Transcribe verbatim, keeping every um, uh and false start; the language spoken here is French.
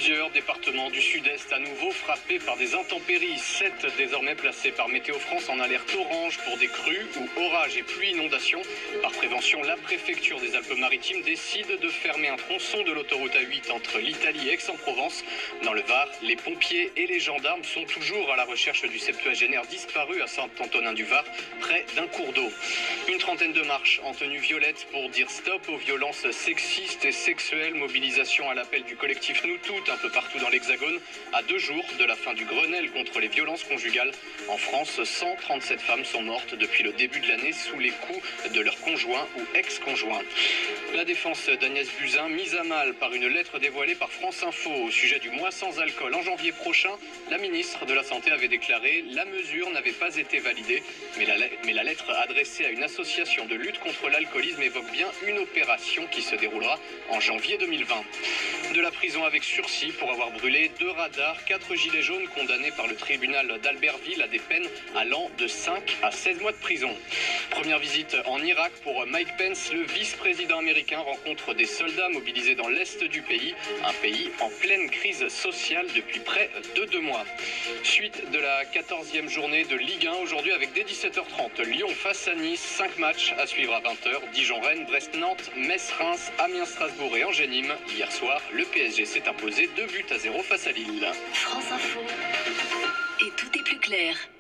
Plusieurs départements du sud-est à nouveau frappés par des intempéries. Sept désormais placés par Météo France en alerte orange pour des crues ou orages et pluies inondations. Par prévention, la préfecture des Alpes-Maritimes décide de fermer un tronçon de l'autoroute A huit entre l'Italie et Aix-en-Provence. Dans le Var, les pompiers et les gendarmes sont toujours à la recherche du septuagénaire disparu à Saint-Antonin-du-Var, près d'un cours d'eau. Une trentaine de marches en tenue violette pour dire stop aux violences sexistes et sexuelles. Mobilisation à l'appel du collectif Nous Toutes un peu partout dans l'Hexagone. À deux jours de la fin du Grenelle contre les violences conjugales. En France, cent trente-sept femmes sont mortes depuis le début de l'année sous les coups de leur conjoint ou ex-conjoint. La défense d'Agnès Buzyn mise à mal par une lettre dévoilée par France Info au sujet du mois sans alcool en janvier prochain. La ministre de la Santé avait déclaré « La mesure n'avait pas été validée ». Mais la, mais la lettre adressée à une association de lutte contre l'alcoolisme évoque bien une opération qui se déroulera en janvier deux mille vingt. De la prison avec sursis pour avoir brûlé deux radars, quatre gilets jaunes condamnés par le tribunal d'Albertville à des peines allant de cinq à seize mois de prison. Première visite en Irak pour Mike Pence, le vice-président américain rencontre des soldats mobilisés dans l'est du pays, un pays en pleine crise sociale depuis près de deux mois. Suite de la quatorzième journée de Ligue un aujourd'hui avec dès dix-sept heures trente, Lyon face à Nice, cinq matchs à suivre à vingt heures, Dijon-Rennes, Brest-Nantes, Metz-Reims, Amiens-Strasbourg et Angers-Nîmes. Hier soir, le P S G s'est imposé deux buts à zéro face à Lille. France Info. Et tout est plus clair.